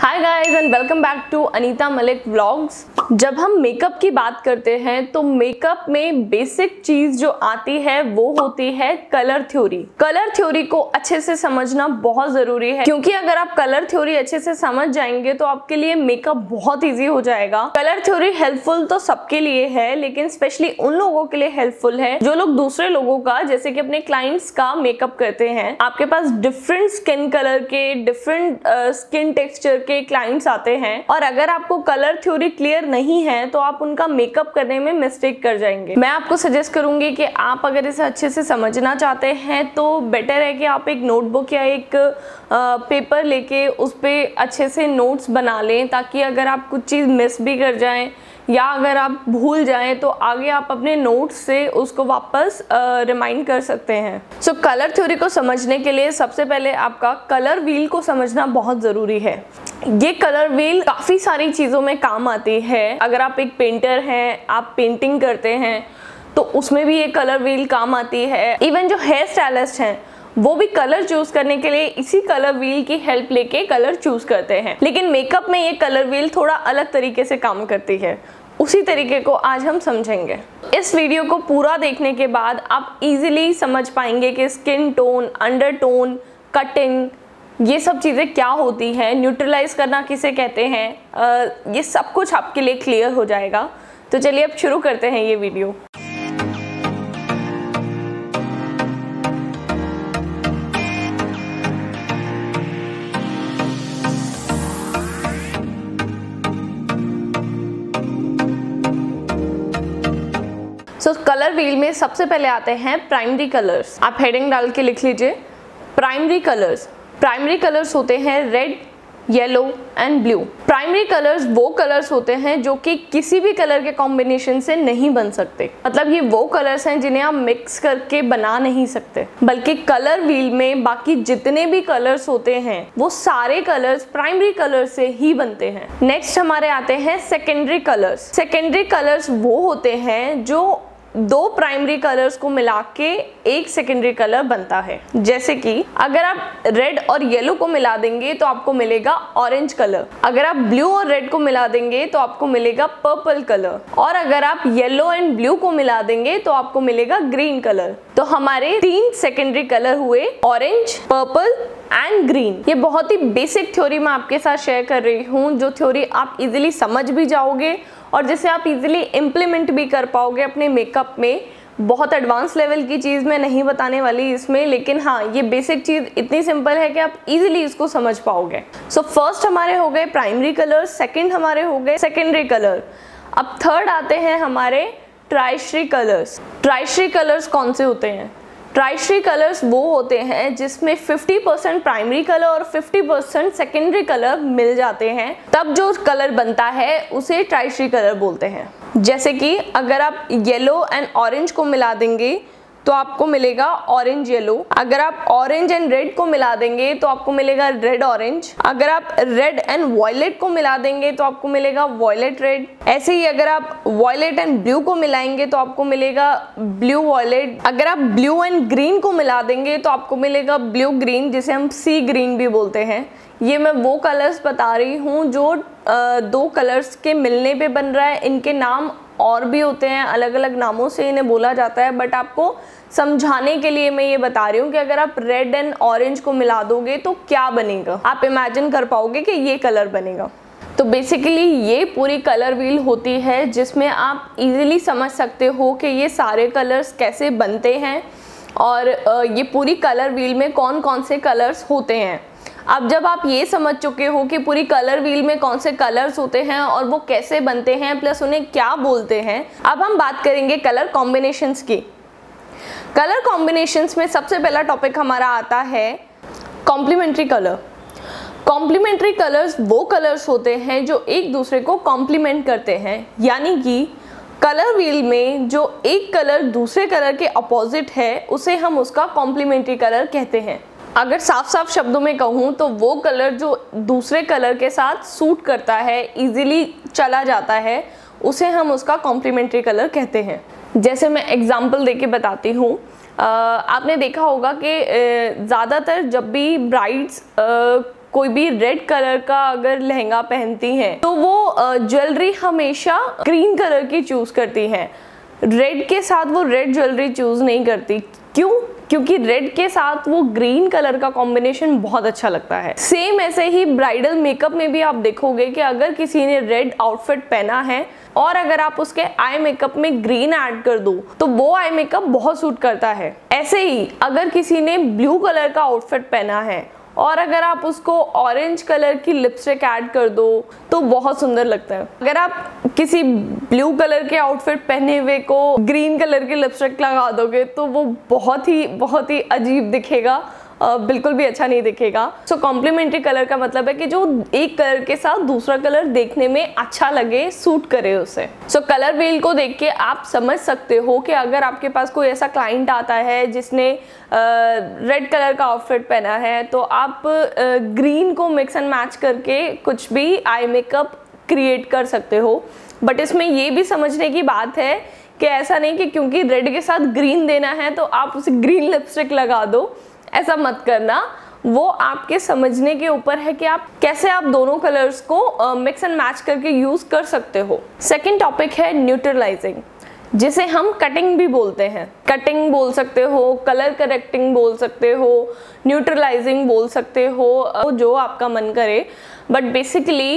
Hi guys and welcome back to Anita Malik vlogs. जब हम makeup की बात करते हैं तो मेकअप में बेसिक चीज जो आती है वो होती है कलर थ्योरी। कलर थ्योरी को अच्छे से समझना बहुत जरूरी है, क्योंकि अगर आप कलर थ्योरी अच्छे से समझ जाएंगे तो आपके लिए मेकअप बहुत इजी हो जाएगा। कलर थ्योरी हेल्पफुल तो सबके लिए है, लेकिन स्पेशली उन लोगों के लिए हेल्पफुल है जो लोग दूसरे लोगों का, जैसे कि अपने क्लाइंट्स का मेकअप करते हैं। आपके पास डिफरेंट स्किन कलर के, डिफरेंट स्किन टेक्सचर के क्लाइंट्स आते हैं, और अगर आपको कलर थ्योरी क्लियर नहीं है तो आप उनका मेकअप करने में मिस्टेक कर जाएंगे। मैं आपको सजेस्ट करूंगी कि आप अगर इसे अच्छे से समझना चाहते हैं तो बेटर है कि आप एक नोटबुक या एक पेपर लेके उस पर अच्छे से नोट्स बना लें, ताकि अगर आप कुछ चीज़ मिस भी कर जाएं या अगर आप भूल जाएं तो आगे आप अपने नोट्स से उसको वापस रिमाइंड कर सकते हैं। सो कलर थ्योरी को समझने के लिए सबसे पहले आपका कलर व्हील को समझना बहुत ज़रूरी है। ये कलर व्हील काफ़ी सारी चीज़ों में काम आती है। अगर आप एक पेंटर हैं, आप पेंटिंग करते हैं तो उसमें भी ये कलर व्हील काम आती है। इवन जो हेयर स्टाइलिस्ट हैं वो भी कलर चूज करने के लिए इसी कलर व्हील की हेल्प लेके कलर चूज करते हैं। लेकिन मेकअप में ये कलर व्हील थोड़ा अलग तरीके से काम करती है, उसी तरीके को आज हम समझेंगे। इस वीडियो को पूरा देखने के बाद आप इजीली समझ पाएंगे कि स्किन टोन, अंडरटोन, कटिंग, ये सब चीज़ें क्या होती हैं, न्यूट्रलाइज करना किसे कहते हैं, ये सब कुछ आपके लिए क्लियर हो जाएगा। तो चलिए अब शुरू करते हैं ये वीडियो। सो कलर व्हील में सबसे पहले आते हैं प्राइमरी कलर्स। आप हेडिंग डाल के लिख लीजिए प्राइमरी कलर्स। प्राइमरी कलर्स होते हैं red, yellow and blue. Primary colours वो कलर्स होते हैं जो कि किसी भी कलर के कॉम्बिनेशन से नहीं बन सकते। मतलब ये वो कलर्स हैं जिन्हें आप मिक्स करके बना नहीं सकते, बल्कि कलर व्हील में बाकी जितने भी कलर्स होते हैं वो सारे कलर्स प्राइमरी कलर से ही बनते हैं। नेक्स्ट हमारे आते हैं सेकेंडरी कलर्स। सेकेंडरी कलर्स वो होते हैं जो दो प्राइमरी कलर्स को मिला के एक सेकेंडरी कलर बनता है। जैसे कि अगर आप रेड और येलो को मिला देंगे तो आपको मिलेगा ऑरेंज कलर, अगर आप ब्लू और रेड को मिला देंगे तो आपको मिलेगा पर्पल कलर, और अगर आप येलो एंड ब्लू को मिला देंगे तो आपको मिलेगा ग्रीन कलर। तो हमारे तीन सेकेंडरी कलर हुए ऑरेंज, पर्पल एंड ग्रीन। ये बहुत ही बेसिक थ्योरी मैं आपके साथ शेयर कर रही हूँ, जो थ्योरी आप इजीली समझ भी जाओगे और जिसे आप इजीली इम्प्लीमेंट भी कर पाओगे अपने मेकअप में। बहुत एडवांस लेवल की चीज़ मैं नहीं बताने वाली इसमें, लेकिन हाँ, ये बेसिक चीज़ इतनी सिंपल है कि आप इजीली इसको समझ पाओगे। सो फर्स्ट हमारे हो गए प्राइमरी कलर्स, सेकंड हमारे हो गए सेकेंडरी कलर। अब थर्ड आते हैं हमारे ट्राइशरी कलर्स। ट्राइशरी कलर्स कौन से होते हैं? ट्राइशरी कलर्स वो होते हैं जिसमें 50% प्राइमरी कलर और 50% सेकेंडरी कलर मिल जाते हैं, तब जो कलर बनता है उसे ट्राइशरी कलर बोलते हैं। जैसे कि अगर आप येलो एंड ऑरेंज को मिला देंगे तो आपको मिलेगा ऑरेंज येलो, अगर आप ऑरेंज एंड रेड को मिला देंगे तो आपको मिलेगा रेड ऑरेंज, अगर आप रेड एंड वॉयलेट को मिला देंगे तो आपको मिलेगा वॉयलेट रेड। ऐसे ही अगर आप वॉयलेट एंड ब्लू को मिलाएंगे तो आपको मिलेगा ब्लू वॉयलेट, अगर आप ब्लू एंड ग्रीन को मिला देंगे तो आपको मिलेगा ब्लू ग्रीन, जिसे हम सी ग्रीन भी बोलते हैं। ये मैं वो कलर्स बता रही हूँ जो दो कलर्स के मिलने पे बन रहा है। इनके नाम और भी होते हैं, अलग अलग नामों से इन्हें बोला जाता है, बट आपको समझाने के लिए मैं ये बता रही हूँ कि अगर आप रेड एंड ऑरेंज को मिला दोगे तो क्या बनेगा, आप इमेजिन कर पाओगे कि ये कलर बनेगा। तो बेसिकली ये पूरी कलर व्हील होती है जिसमें आप इजीली समझ सकते हो कि ये सारे कलर्स कैसे बनते हैं और ये पूरी कलर व्हील में कौन कौन से कलर्स होते हैं। अब जब आप ये समझ चुके हो कि पूरी कलर व्हील में कौन से कलर्स होते हैं और वो कैसे बनते हैं, प्लस उन्हें क्या बोलते हैं, अब हम बात करेंगे कलर कॉम्बिनेशंस की। कलर कॉम्बिनेशंस में सबसे पहला टॉपिक हमारा आता है कॉम्प्लीमेंट्री कलर। कॉम्प्लीमेंट्री कलर्स वो कलर्स होते हैं जो एक दूसरे को कॉम्प्लीमेंट करते हैं, यानी कि कलर व्हील में जो एक कलर दूसरे कलर के अपोजिट है उसे हम उसका कॉम्प्लीमेंट्री कलर कहते हैं। अगर साफ साफ शब्दों में कहूँ तो वो कलर जो दूसरे कलर के साथ सूट करता है, इजीली चला जाता है, उसे हम उसका कॉम्प्लीमेंट्री कलर कहते हैं। जैसे मैं एग्जांपल देके बताती हूँ, आपने देखा होगा कि ज़्यादातर जब भी ब्राइड्स कोई भी रेड कलर का अगर लहंगा पहनती हैं तो वो ज्वेलरी हमेशा ग्रीन कलर की चूज करती हैं। रेड के साथ वो रेड ज्वेलरी चूज नहीं करती। क्यों? क्योंकि रेड के साथ वो ग्रीन कलर का कॉम्बिनेशन बहुत अच्छा लगता है। सेम ऐसे ही ब्राइडल मेकअप में भी आप देखोगे कि अगर किसी ने रेड आउटफिट पहना है और अगर आप उसके आई मेकअप में ग्रीन ऐड कर दो तो वो आई मेकअप बहुत सूट करता है। ऐसे ही अगर किसी ने ब्लू कलर का आउटफिट पहना है और अगर आप उसको ऑरेंज कलर की लिपस्टिक ऐड कर दो तो बहुत सुंदर लगता है। अगर आप किसी ब्लू कलर के आउटफिट पहने हुए को ग्रीन कलर की लिपस्टिक लगा दोगे तो वो बहुत ही अजीब दिखेगा, बिल्कुल भी अच्छा नहीं दिखेगा। सो कॉम्प्लीमेंट्री कलर का मतलब है कि जो एक कलर के साथ दूसरा कलर देखने में अच्छा लगे, सूट करे उसे। सो कलर व्हील को देख के आप समझ सकते हो कि अगर आपके पास कोई ऐसा क्लाइंट आता है जिसने रेड कलर का आउटफिट पहना है तो आप ग्रीन को मिक्स एंड मैच करके कुछ भी आई मेकअप क्रिएट कर सकते हो। बट इसमें ये भी समझने की बात है कि ऐसा नहीं कि क्योंकि रेड के साथ ग्रीन देना है तो आप उसे ग्रीन लिपस्टिक लगा दो, ऐसा मत करना। वो आपके समझने के ऊपर है कि आप कैसे आप दोनों कलर्स को मिक्स एंड मैच करके यूज कर सकते हो। सेकंड टॉपिक है न्यूट्रलाइजिंग, जिसे हम कटिंग भी बोलते हैं। कटिंग बोल सकते हो, कलर करेक्टिंग बोल सकते हो, न्यूट्रलाइजिंग बोल सकते हो, जो आपका मन करे। बट बेसिकली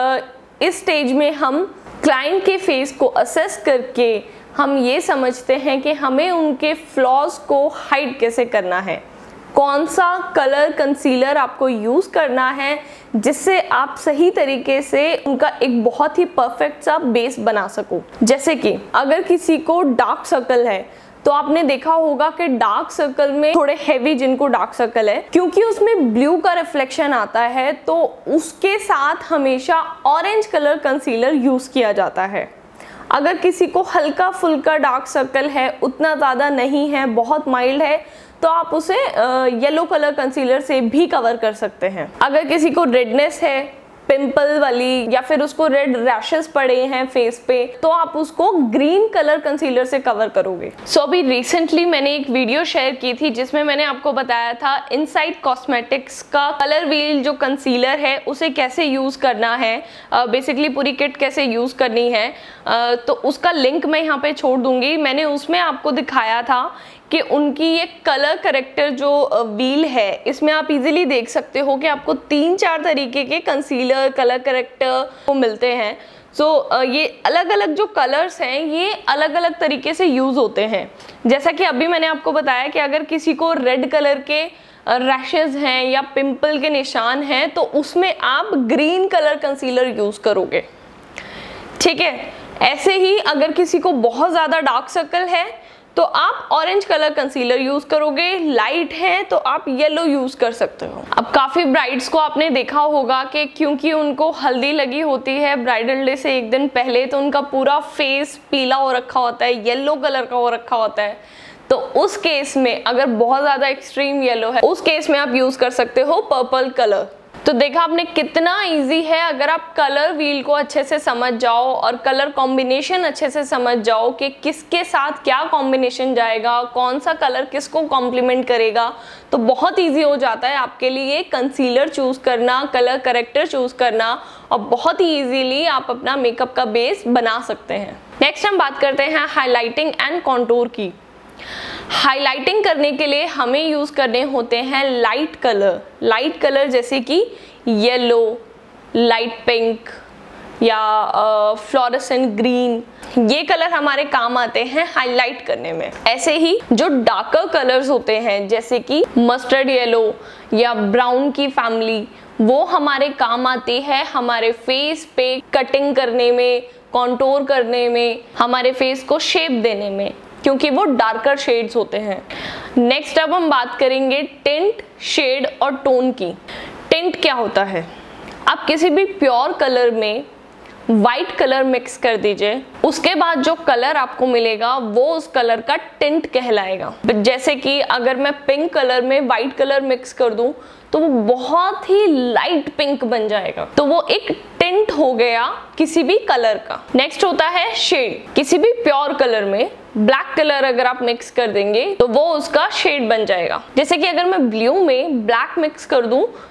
इस स्टेज में हम क्लाइंट के फेस को असेस करके हम ये समझते हैं कि हमें उनके फ्लॉज को हाइड कैसे करना है, कौन सा कलर कंसीलर आपको यूज करना है जिससे आप सही तरीके से उनका एक बहुत ही परफेक्ट सा बेस बना सको। जैसे कि अगर किसी को डार्क सर्कल है तो आपने देखा होगा कि डार्क सर्कल में थोड़े हेवी जिनको डार्क सर्कल है, क्योंकि उसमें ब्लू का रिफ्लेक्शन आता है तो उसके साथ हमेशा ऑरेंज कलर कंसीलर यूज किया जाता है। अगर किसी को हल्का फुल्का डार्क सर्कल है, उतना ज़्यादा नहीं है, बहुत माइल्ड है, तो आप उसे येलो कलर कंसीलर से भी कवर कर सकते हैं। अगर किसी को रेडनेस है, पिंपल वाली, या फिर उसको रेड रैशेस पड़े हैं फेस पे, तो आप उसको ग्रीन कलर कंसीलर से कवर करोगे। सो अभी रिसेंटली मैंने एक वीडियो शेयर की थी जिसमें मैंने आपको बताया था इनसाइड कॉस्मेटिक्स का कलर व्हील जो कंसीलर है उसे कैसे यूज करना है, बेसिकली पूरी किट कैसे यूज करनी है। तो उसका लिंक मैं यहाँ पे छोड़ दूंगी। मैंने उसमें आपको दिखाया था कि उनकी ये कलर करेक्टर जो व्हील है, इसमें आप इजीली देख सकते हो कि आपको 3-4 तरीके के कंसीलर कलर करेक्टर को मिलते हैं। सो ये अलग अलग जो कलर्स हैं ये अलग अलग तरीके से यूज होते हैं। जैसा कि अभी मैंने आपको बताया कि अगर किसी को रेड कलर के रैशेज हैं या पिंपल के निशान हैं तो उसमें आप ग्रीन कलर कंसीलर यूज करोगे, ठीक है। ऐसे ही अगर किसी को बहुत ज़्यादा डार्क सर्कल है तो आप ऑरेंज कलर कंसीलर यूज करोगे, लाइट है तो आप येलो यूज कर सकते हो। अब काफी ब्राइड्स को आपने देखा होगा कि क्योंकि उनको हल्दी लगी होती है ब्राइडल डे से एक दिन पहले, तो उनका पूरा फेस पीला हो रखा होता है, येलो कलर का हो रखा होता है। तो उस केस में अगर बहुत ज्यादा एक्सट्रीम येलो है, उस केस में आप यूज कर सकते हो पर्पल कलर। तो देखा आपने कितना इजी है। अगर आप कलर व्हील को अच्छे से समझ जाओ और कलर कॉम्बिनेशन अच्छे से समझ जाओ कि किसके साथ क्या कॉम्बिनेशन जाएगा, कौन सा कलर किसको कॉम्प्लीमेंट करेगा, तो बहुत इजी हो जाता है आपके लिए कंसीलर चूज करना, कलर करेक्टर चूज करना, और बहुत ही इजीली आप अपना मेकअप का बेस बना सकते हैं। नेक्स्ट हम बात करते हैं हाईलाइटिंग एंड कॉन्टूर की। हाइलाइटिंग करने के लिए हमें यूज करने होते हैं लाइट कलर जैसे कि येलो, लाइट पिंक या फ्लोरेसेंट ग्रीन। ये कलर हमारे काम आते हैं हाईलाइट करने में। ऐसे ही जो डार्कर कलर्स होते हैं जैसे कि मस्टर्ड येलो या ब्राउन की फैमिली, वो हमारे काम आती है हमारे फेस पे कटिंग करने में, कॉन्टोर करने में, हमारे फेस को शेप देने में, क्योंकि वो डार्कर शेड्स होते हैं। नेक्स्ट अब हम बात करेंगे टिंट, शेड और टोन की। टिंट क्या होता है? आप किसी भी प्योर कलर में वाइट कलर मिक्स कर दीजिए, उसके बाद जो कलर आपको मिलेगा वो उस कलर का टिंट कहलाएगा। जैसे कि अगर मैं पिंक कलर में वाइट कलर मिक्स कर दूं तो वो बहुत ही लाइट पिंक बन जाएगा, तो वो एक टिंट हो गया किसी भी कलर का। नेक्स्ट होता है शेड। किसी भी प्योर कलर में ब्लैक कलर अगर आप मिक्स कर देंगे तो वो उसका शेड बन जाएगा। जैसे कि अगर मैं ब्लू में ब्लैक मिक्स कर दूं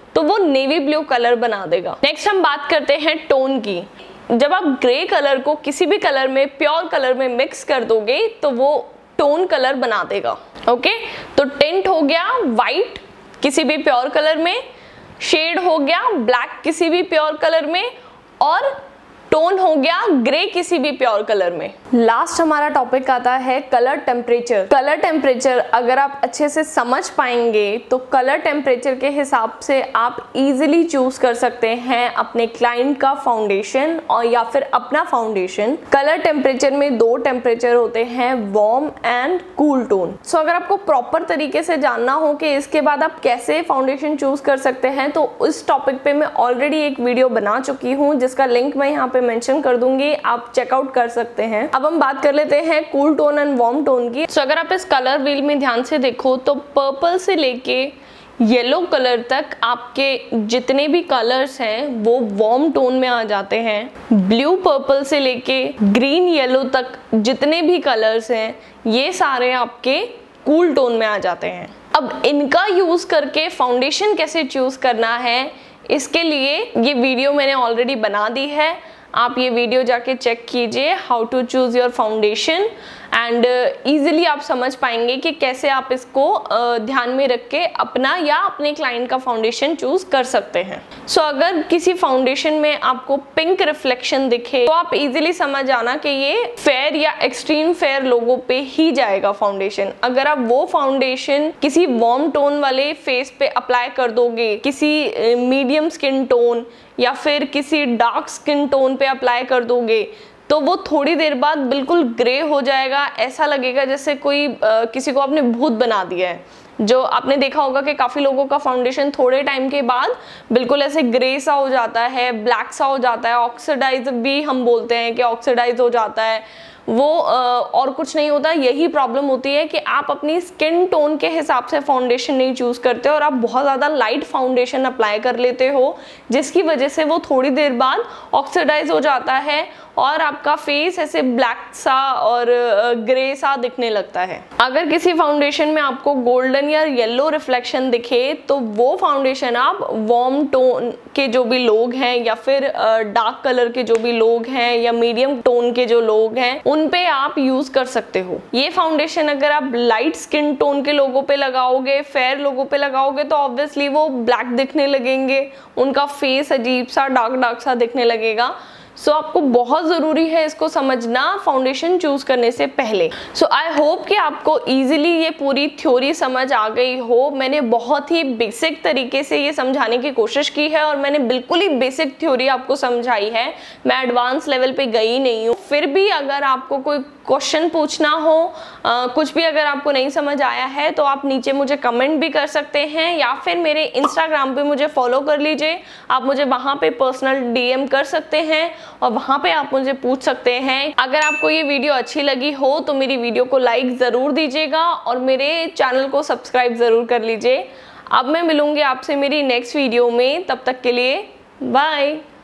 तो वो नेवी ब्लू कलर बना देगा। नेक्स्ट हम बात करते हैं टोन की। जब आप ग्रे कलर को किसी भी कलर में, प्योर कलर में मिक्स कर दोगे तो वो टोन कलर बना देगा। ओके, तो टिंट हो गया वाइट किसी भी प्योर कलर में, शेड हो गया ब्लैक किसी भी प्योर कलर में, और टोन हो गया ग्रे किसी भी प्योर कलर में। लास्ट हमारा टॉपिक आता है कलर टेम्परेचर। कलर टेम्परेचर अगर आप अच्छे से समझ पाएंगे तो कलर टेम्परेचर के हिसाब से आप इजीली चूज कर सकते हैं अपने क्लाइंट का फाउंडेशन और या फिर अपना फाउंडेशन। कलर टेम्परेचर में 2 टेम्परेचर होते हैं, warm and cool tone. So अगर आपको प्रॉपर तरीके से जानना हो कि इसके बाद आप कैसे फाउंडेशन चूज कर सकते हैं तो उस टॉपिक पे मैं ऑलरेडी एक वीडियो बना चुकी हूँ जिसका लिंक मैं यहाँ पे मेंशन कर दूंगी, आप चेकआउट कर सकते हैं। अब हम बात कर लेते हैं cool tone and warm tone की। सो अगर आप इस कलर व्हील में ध्यान से देखो तो पर्पल से लेके येलो कलर तक आपके जितने भी कलर्स हैं वो वार्म टोन में आ जाते हैं। ब्लू पर्पल से लेके ग्रीन येलो तक जितने भी कलर्स हैं ये सारे आपके कूल टोन में आ जाते हैं। अब इनका यूज करके फाउंडेशन कैसे चूज करना है, इसके लिए ये वीडियो मैंने ऑलरेडी बना दी है, आप ये वीडियो जाके चेक कीजिए, how to choose your foundation, and easily आप समझ पाएंगे कि कैसे आप इसको ध्यान में रख के अपना या अपने क्लाइंट का फाउंडेशन चूज कर सकते हैं। सो अगर किसी फाउंडेशन में आपको पिंक रिफ्लेक्शन दिखे तो आप इजीली समझ जाना कि ये फेयर या एक्सट्रीम फेयर लोगों पे ही जाएगा फाउंडेशन। अगर आप वो फाउंडेशन किसी वार्म टोन वाले फेस पे अप्लाई कर दोगे, किसी मीडियम स्किन टोन या फिर किसी डार्क स्किन टोन पे अप्लाई कर दोगे तो वो थोड़ी देर बाद बिल्कुल ग्रे हो जाएगा। ऐसा लगेगा जैसे कोई किसी को आपने भूत बना दिया है। जो आपने देखा होगा कि काफ़ी लोगों का फाउंडेशन थोड़े टाइम के बाद बिल्कुल ऐसे ग्रे सा हो जाता है, ब्लैक सा हो जाता है, ऑक्सीडाइज भी हम बोलते हैं कि ऑक्सीडाइज हो जाता है। वो और कुछ नहीं होता, यही प्रॉब्लम होती है कि आप अपनी स्किन टोन के हिसाब से फाउंडेशन नहीं चूज करते और आप बहुत ज़्यादा लाइट फाउंडेशन अप्लाई कर लेते हो, जिसकी वजह से वो थोड़ी देर बाद ऑक्सीडाइज हो जाता है और आपका फेस ऐसे ब्लैक सा और ग्रे सा दिखने लगता है। अगर किसी फाउंडेशन में आपको गोल्डन या येलो रिफ्लेक्शन दिखे तो वो फाउंडेशन आप वार्म टोन के जो भी लोग हैं या फिर डार्क कलर के जो भी लोग हैं या मीडियम टोन के जो लोग हैं उन पे आप यूज कर सकते हो। ये फाउंडेशन अगर आप लाइट स्किन टोन के लोगों पे लगाओगे, फेयर लोगों पे लगाओगे तो ऑब्वियसली वो ब्लैक दिखने लगेंगे, उनका फेस अजीब सा डार्क सा दिखने लगेगा। सो आपको बहुत ज़रूरी है इसको समझना फाउंडेशन चूज करने से पहले। सो आई होप कि आपको इजीली ये पूरी थ्योरी समझ आ गई हो। मैंने बहुत ही बेसिक तरीके से ये समझाने की कोशिश की है और मैंने बिल्कुल ही बेसिक थ्योरी आपको समझाई है, मैं एडवांस लेवल पे गई नहीं हूँ। फिर भी अगर आपको कोई क्वेश्चन पूछना हो, कुछ भी अगर आपको नहीं समझ आया है तो आप नीचे मुझे कमेंट भी कर सकते हैं या फिर मेरे इंस्टाग्राम पे मुझे फॉलो कर लीजिए। आप मुझे वहाँ पे पर्सनल डीएम कर सकते हैं और वहाँ पे आप मुझे पूछ सकते हैं। अगर आपको ये वीडियो अच्छी लगी हो तो मेरी वीडियो को लाइक ज़रूर दीजिएगा और मेरे चैनल को सब्सक्राइब ज़रूर कर लीजिए। अब मैं मिलूँगी आपसे मेरी नेक्स्ट वीडियो में, तब तक के लिए बाय।